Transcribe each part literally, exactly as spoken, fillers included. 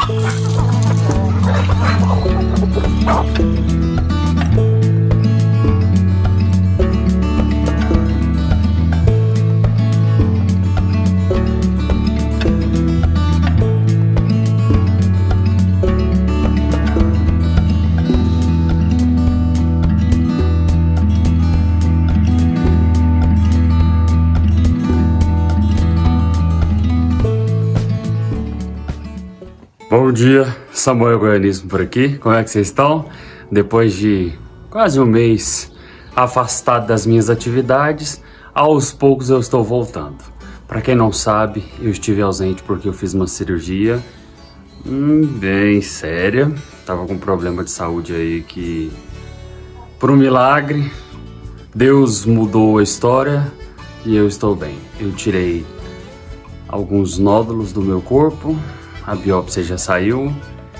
Bom dia, Samuel Goianismo por aqui, como é que vocês estão? Depois de quase um mês afastado das minhas atividades, aos poucos eu estou voltando. Para quem não sabe, eu estive ausente porque eu fiz uma cirurgia hum, bem séria. Tava com um problema de saúde aí que, por um milagre, Deus mudou a história e eu estou bem. Eu tirei alguns nódulos do meu corpo, a biópsia já saiu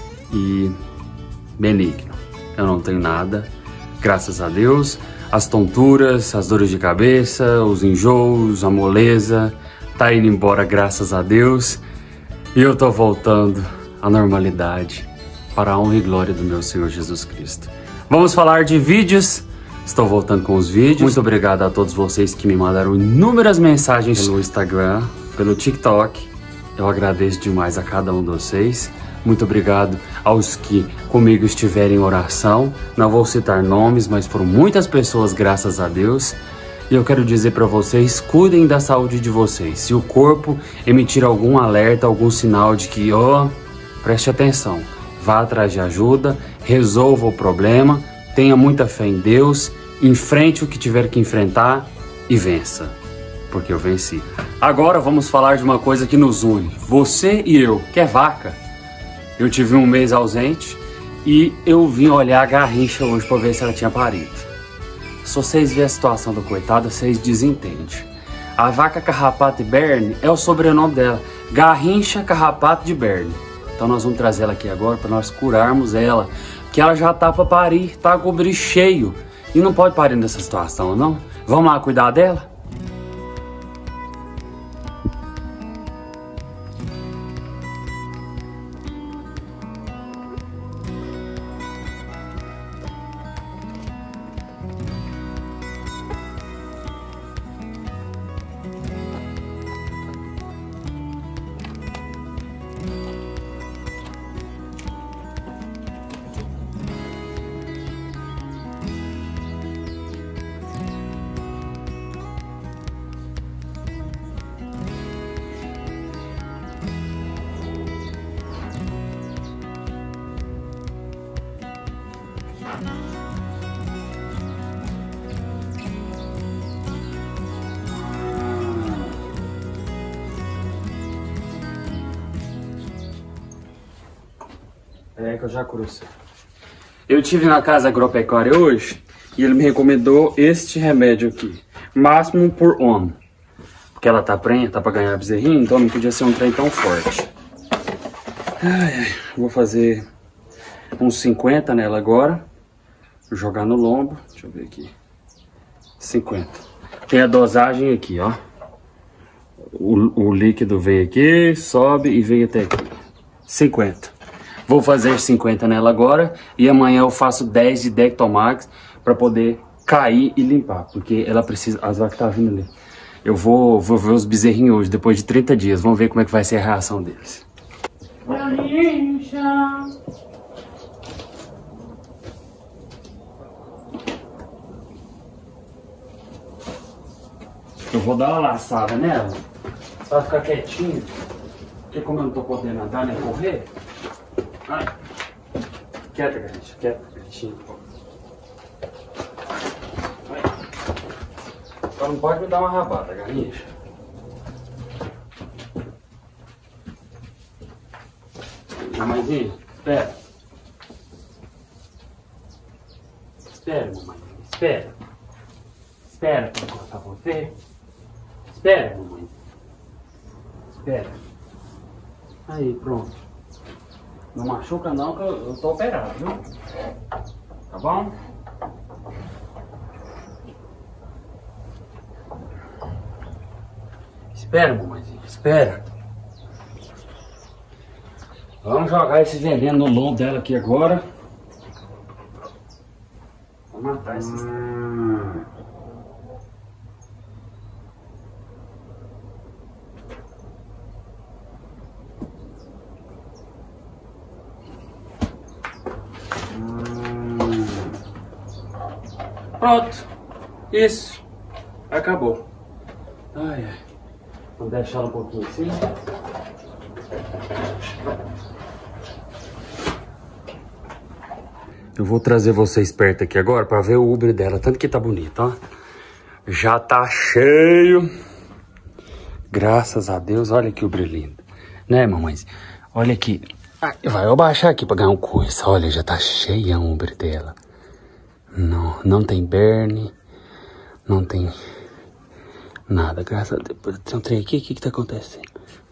e benigno. Eu não tenho nada, graças a Deus. As tonturas, as dores de cabeça, os enjoos, a moleza, tá indo embora, graças a Deus. E eu tô voltando à normalidade para a honra e glória do meu Senhor Jesus Cristo. Vamos falar de vídeos. Estou voltando com os vídeos. Muito obrigado a todos vocês que me mandaram inúmeras mensagens pelo Instagram, pelo TikTok. Eu agradeço demais a cada um de vocês. Muito obrigado aos que comigo estiverem em oração. Não vou citar nomes, mas foram muitas pessoas, graças a Deus. E eu quero dizer para vocês, cuidem da saúde de vocês. Se o corpo emitir algum alerta, algum sinal de que, ó, oh, preste atenção, vá atrás de ajuda, resolva o problema, tenha muita fé em Deus, enfrente o que tiver que enfrentar e vença. Porque eu venci. Agora vamos falar de uma coisa que nos une. Você e eu, que é vaca. Eu tive um mês ausente e eu vim olhar a Garrincha hoje para ver se ela tinha parido. Se vocês verem a situação da coitada, vocês desentendem. A vaca Carrapato de Berne é o sobrenome dela. Garrincha Carrapato de Berne. Então nós vamos trazer ela aqui agora para nós curarmos ela. Que ela já tá para parir, tá com o brilho cheio. E não pode parir nessa situação, não? Vamos lá cuidar dela? É que eu já cruzei. Eu tive na casa agropecuária hoje e ele me recomendou este remédio aqui, máximo por ano. Porque ela tá prenha, tá pra ganhar bezerrinho, então não podia ser um trem tão forte. Ai, ai, vou fazer uns cinquenta nela agora. Vou jogar no lombo. Deixa eu ver aqui. cinquenta. Tem a dosagem aqui, ó. O, o líquido vem aqui, sobe e vem até aqui. cinquenta. Vou fazer cinquenta nela agora e amanhã eu faço dez de Dectomax para poder cair e limpar, porque ela precisa. As vacas tá vindo ali. Eu vou, vou ver os bezerrinhos hoje, depois de trinta dias. Vamos ver como é que vai ser a reação deles. Eu vou dar uma laçada nela pra ficar quietinho, porque como eu não tô podendo andar nem correr. Ai, quieta, Garrincha, quieta, quietinho. Só não pode me dar uma rabada, Garrincha. Mamãezinha, espera. Espera, mamãe, espera. Espera pra eu cortar você. Espera, mamãe. Espera. Aí, pronto. Não machuca não, que eu, eu tô operado, viu? Tá bom? Espera, mamãezinha, espera. Vamos jogar esse veneno no lombo dela aqui agora. Vou matar esses... Hum. Hum. Pronto. Isso. Acabou. Ai, ai. Vou deixar ela um pouquinho assim. Eu vou trazer vocês perto aqui agora para ver o Uber dela. Tanto que tá bonito, ó. Já tá cheio. Graças a Deus. Olha que Uber lindo. Né, mamãe? Olha aqui. Ai, vai, eu vou baixar aqui pra ganhar um coisa. Olha, já tá cheia o Uber dela. Não, não tem berne. Não tem nada. Graças a Deus. Tem um trem aqui. O que que tá acontecendo?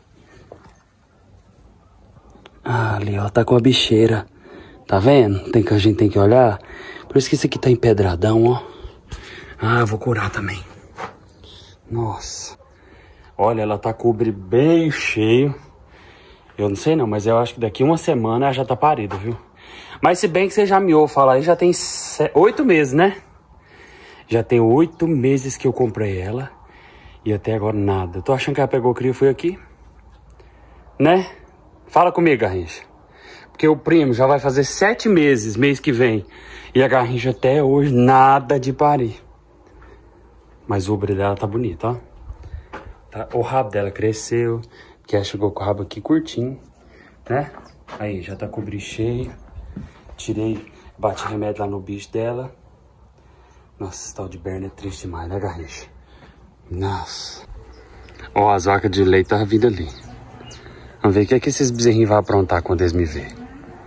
Ah, ali, ó. Tá com a bicheira. Tá vendo? Tem que a gente tem que olhar. Por isso que isso aqui tá empedradão, ó. Ah, eu vou curar também. Nossa. Olha, ela tá com o Uber bem cheio. Eu não sei não, mas eu acho que daqui uma semana ela já tá parida, viu? Mas se bem que você já me ouve falar aí, já tem oito meses, né? Já tem oito meses que eu comprei ela. E até agora nada. Tô achando que ela pegou cria e foi aqui. Né? Fala comigo, Garrincha. Porque o primo já vai fazer sete meses, mês que vem. E a Garrincha até hoje nada de parir. Mas o Uber dela tá bonito, ó. Tá, o rabo dela cresceu. Que ela chegou com o rabo aqui curtinho, né? Aí, já tá com o brilho cheio. Tirei, bati remédio lá no bicho dela. Nossa, esse tal de Berna é triste demais, né, Garrincha? Nossa. Ó, as vacas de leite tá vindo ali. Vamos ver o que é que esses bezerrinhos vão aprontar quando eles me verem.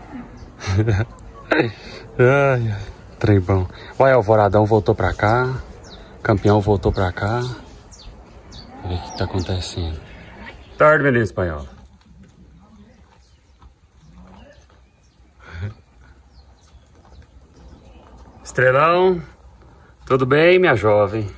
Ai, ai, trem bom. Olha, o Alvoradão voltou pra cá. O campeão voltou pra cá. Olha o que tá acontecendo. Tarde, menino espanhol. Estrelão. Tudo bem, minha jovem?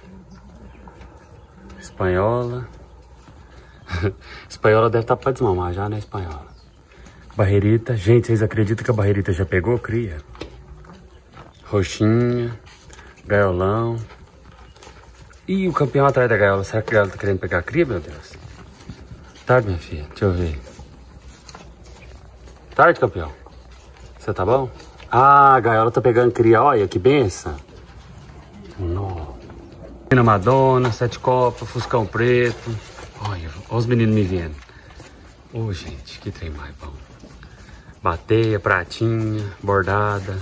Espanhola. Espanhola deve estar pra desmamar já, né, espanhola? Barreirita. Gente, vocês acreditam que a barreirita já pegou cria? Roxinha. Gaiolão. Ih, o campeão atrás da gaiola. Será que a gaiola tá querendo pegar a cria, meu Deus? Tarde, minha filha. Deixa eu ver. Tarde, campeão. Você tá bom? Ah, a gaiola tá pegando cria. Olha, que benção. Nossa. Madonna, Sete Copas, Fuscão Preto. Olha, olha os meninos me vendo. Ô, oh, gente, que trem mais bom. Bateia, pratinha, bordada.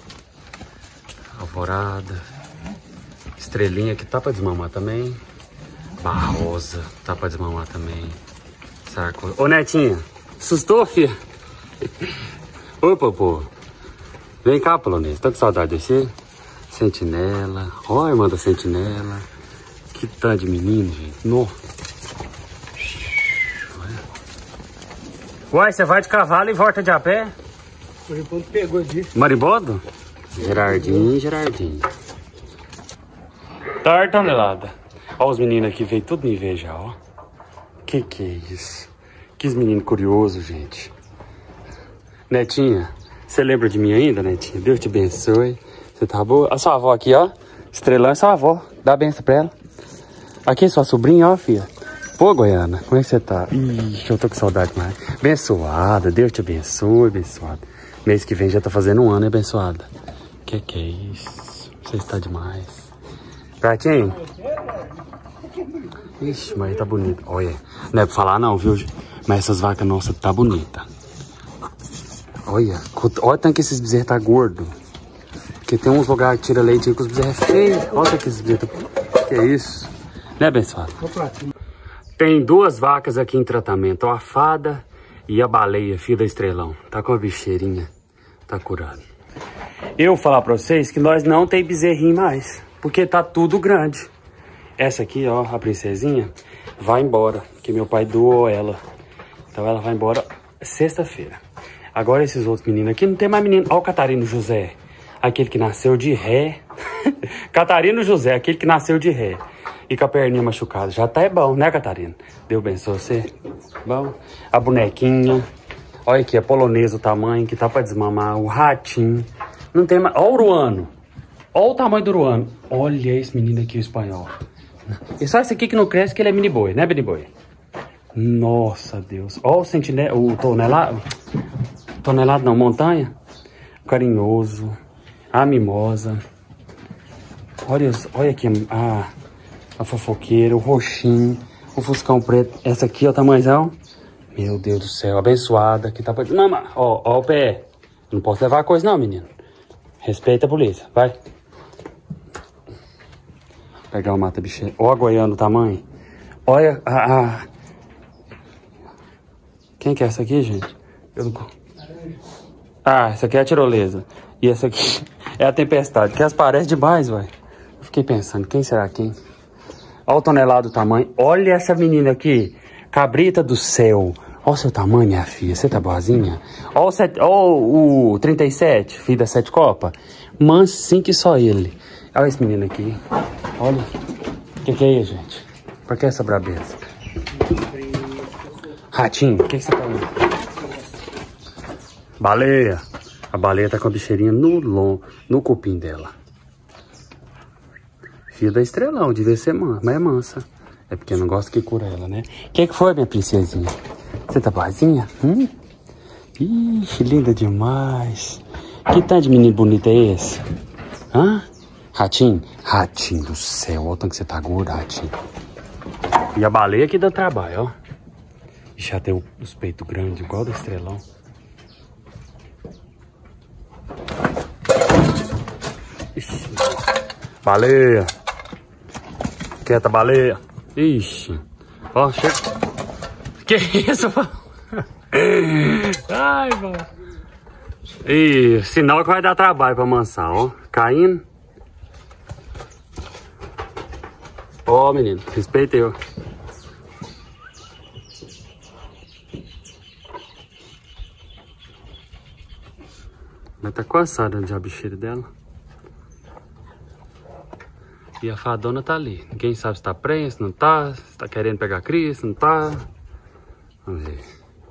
Alvorada. Estrelinha que tá pra desmamar também. Barrosa, tá pra desmamar também. Sarco. Ô, Netinha, assustou, filha? Ô, Popô. Vem cá, polonês. Tá com saudade de você? Sentinela. Ó, irmã da Sentinela. Que tanto de menino, gente. No. Uai, você vai de cavalo e volta de a pé? O Marimbondo pegou disso. Marimbondo? Gerardinho, Gerardinho. Tarde, tonelada. Ó, os meninos aqui veio tudo me ver já, ó. Que que é isso? Que menino curioso, gente. Netinha, você lembra de mim ainda, Netinha? Deus te abençoe. Você tá boa? A sua avó aqui, ó. Estrelão é sua avó. Dá benção pra ela. Aqui, sua sobrinha, ó, filha. Pô, Goiana, como é que você tá? Ixi, eu tô com saudade mais. Abençoada, Deus te abençoe, abençoada. Mês que vem já tá fazendo um ano, abençoada. Que que é isso? Você está demais. Pratinho? Ixi, mas tá bonito. Olha, não é pra falar não, viu? Mas essas vacas nossas tá bonita. Olha, olha tanto que esses bezerros tá gordo. Porque tem uns lugares que tira leite aí com os bezerros feios. Olha que esses bezerros tá... Que é isso? Né, abençoado? Tem duas vacas aqui em tratamento. A fada e a baleia, filha da Estrelão. Tá com a bicheirinha. Tá curado. Eu vou falar pra vocês que nós não tem bezerrinho mais. Porque tá tudo grande. Essa aqui, ó, a princesinha, vai embora. Que meu pai doou ela. Então ela vai embora sexta-feira. Agora esses outros meninos aqui, não tem mais menino. Ó o Catarino José. Aquele que nasceu de ré. Catarino José, aquele que nasceu de ré. E com a perninha machucada. Já tá é bom, né, Catarina? Deus abençoe você. Bom. A bonequinha. Olha aqui, a polonesa, o tamanho que tá pra desmamar. O ratinho. Não tem mais. Olha o uruano. Olha o tamanho do uruano. Olha esse menino aqui, o espanhol. E só esse aqui que não cresce, que ele é mini boi, né, mini boi? Nossa, Deus. Olha o sentinela, o tonelado. Tonelado não, montanha. Carinhoso. A mimosa. Olha, olha aqui a, a fofoqueira, o roxinho, o fuscão preto. Essa aqui, ó, o tamanhozão. Meu Deus do céu, abençoada. Que tá pra... Mama, ó, ó o pé. Não posso levar a coisa não, menino. Respeita a polícia, vai. Pegar o mata-bicheiro. Ó a goiana, o tamanho. Olha a, a... Quem que é essa aqui, gente? Eu não... Ah, essa aqui é a tirolesa. E essa aqui é a tempestade, que as parecem demais, velho. Eu fiquei pensando, quem será quem? Olha o tonelado do tamanho. Olha essa menina aqui. Cabrita do céu. Olha o seu tamanho, minha filha. Você tá boazinha? Olha o, set... Olha o trinta e sete, filho da Sete Copa. Mansinho que só ele. Olha esse menino aqui. Olha. O que, que é isso, gente? Por que essa brabeza? Ratinho, o que, que você tá falando? Baleia. A baleia tá com a bicheirinha no lom, no cupim dela. Filha da estrelão, devia ser mansa, mas é mansa. É porque eu não gosto que cura ela, né? O que, que foi, minha princesinha? Você tá boazinha? Hum? Ixi, linda demais. Que tanto de menino bonito é esse? Hã? Ratinho? Ratinho do céu, olha o tanto que você tá gordo, ratinho. E a baleia que dá trabalho, ó. Ixi, já tem os peitos grandes, igual do estrelão. Ixi. Baleia. Quieta, baleia. Ixi. Ó, chega. Que isso, mano? Ai, mano. E sinal que vai dar trabalho pra amansar, ó. Caindo. Ó, menino, respeita eu. Mas tá coçada já a bicheira dela. E a fadona tá ali. Ninguém sabe se tá prenha, se não tá. Se tá querendo pegar a cria, se não tá. Vamos ver.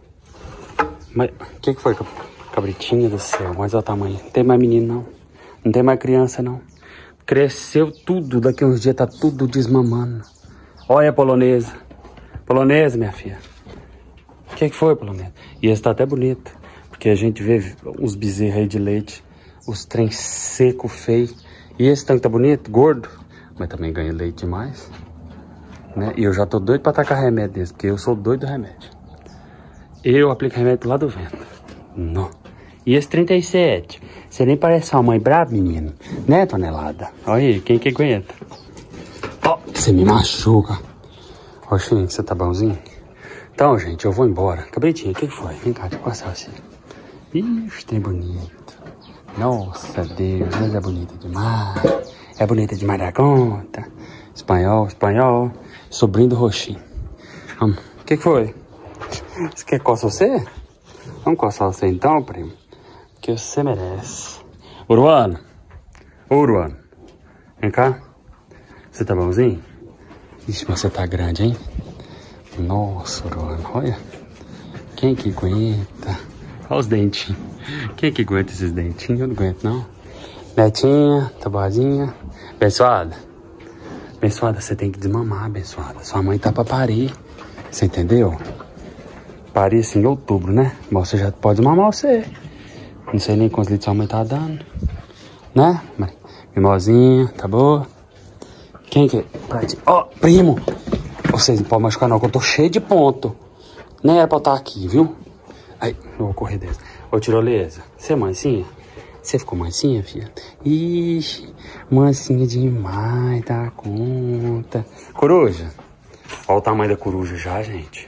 Mas o que, que foi, cabritinha do céu? Mas olha o tamanho. Não tem mais menino, não. Não tem mais criança, não. Cresceu tudo. Daqui uns dias tá tudo desmamando. Olha a polonesa. Polonesa, minha filha. O que, que foi, polonesa? E esse tá até bonito. Porque a gente vê uns bezerros aí de leite. Os trem seco, feio. E esse tanque tá bonito, gordo. Mas também ganha leite demais. Né? E eu já tô doido pra tacar remédio desse. Porque eu sou doido do remédio. Eu aplico remédio lá do vento. Não. E esse trinta e sete? Você nem parece uma mãe brava, menino. Né, tonelada? Olha aí, quem que aguenta? Ó, oh, você me machuca. Oxinho, você tá bonzinho? Então, gente, eu vou embora. Cabritinha, o que, que foi? Vem cá, deixa eu passar você. Ixi, tem bonito. Nossa, Deus, mas é bonita demais. É bonita demais da conta. Espanhol, espanhol. Sobrinho do roxinho. Vamos. O que, que foi? Você quer coçar você? Vamos coçar você então, primo. Que você merece. Uruano. Ô, Uruano. Vem cá. Você tá bonzinho? Ixi, mas você tá grande, hein? Nossa, Uruano. Olha. Quem que aguenta? Olha os dentinhos. Quem que aguenta esses dentinhos? Eu não aguento, não. Netinha, tá boazinha. Abençoada. Abençoada, você tem que desmamar, abençoada. Sua mãe tá pra parir. Você entendeu? Parir assim em outubro, né? Mas você já pode desmamar você. Não sei nem quantos litros sua mãe tá dando. Né? Mimosinha, tá boa? Quem que é? Ó, oh, primo! Vocês não podem machucar não, que eu tô cheio de ponto. Nem era pra eu estar aqui, viu? Aí, eu vou correr dessa. Ô, tirolesa, você é mansinha? Você ficou mansinha, filha? Ixi, mansinha demais, dá conta. Coruja. Olha o tamanho da coruja já, gente.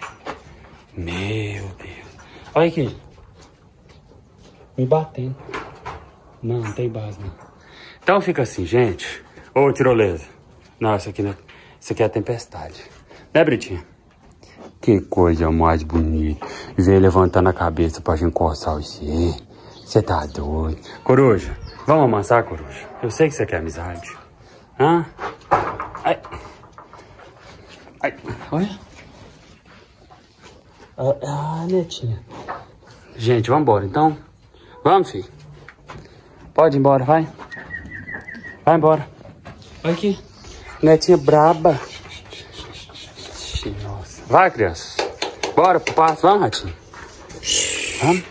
Meu Deus. Olha aqui. Me batendo. Não, não tem base, não. Então fica assim, gente. Ô, tirolesa. Não, isso aqui não é... Isso aqui é a tempestade. Né, Britinha? Que coisa mais bonita. Ver levantando a cabeça pra gente coçar você. Você tá doido. Coruja, vamos amansar, coruja? Eu sei que você quer amizade. Hã? Ai. Ai. Olha. Ah, ah, netinha. Gente, vamos embora então. Vamos, filho. Pode ir embora, vai. Vai embora. Vai aqui. Netinha braba. Nossa. Vai, criança. Bora pro passo. Vamos, ratinho. Vamos.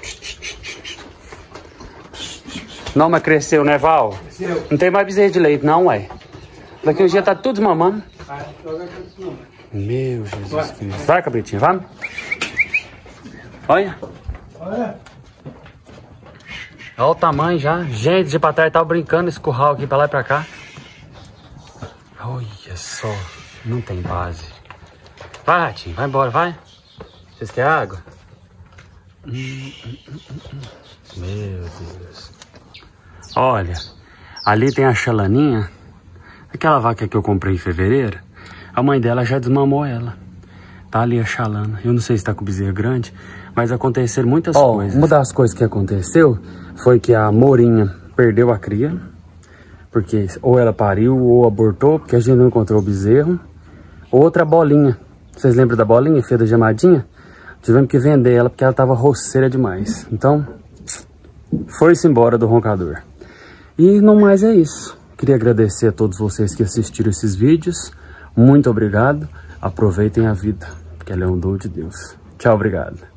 Não, mas cresceu, né, Val? Cresceu. Não tem mais bezerro de leite, não, ué. Daqui um dia tá tudo desmamando. Meu Jesus Cristo. Vai, cabritinho, vamos. Olha. Olha. Olha o tamanho já. Gente, de pra trás tava brincando esse curral aqui pra lá e pra cá. Olha só. Não tem base. Vai, ratinho, vai embora, vai. Vocês querem água? Hum, hum, hum, hum. Meu Deus. Olha, ali tem a chalaninha. Aquela vaca que eu comprei em fevereiro. A mãe dela já desmamou ela. Tá ali a chalana. Eu não sei se tá com bezerro grande, mas aconteceram muitas oh, coisas. Uma das coisas que aconteceu foi que a Mourinha perdeu a cria. Porque ou ela pariu ou abortou, porque a gente não encontrou o bezerro. Outra bolinha. Vocês lembram da bolinha, feia da gemadinha? Tivemos que vender ela porque ela tava roceira demais. Então, foi-se embora do roncador. E não mais é isso. Queria agradecer a todos vocês que assistiram esses vídeos. Muito obrigado. Aproveitem a vida, porque ela é um dom de Deus. Tchau, obrigado.